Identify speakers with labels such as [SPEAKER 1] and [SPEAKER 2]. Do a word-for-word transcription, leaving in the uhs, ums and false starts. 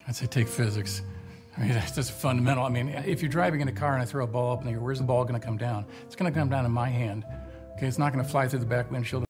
[SPEAKER 1] I'd say take physics. I mean, that's just fundamental. I mean, if you're driving in a car and I throw a ball up and you go, where's the ball going to come down? It's going to come down in my hand. Okay, it's not going to fly through the back windshield.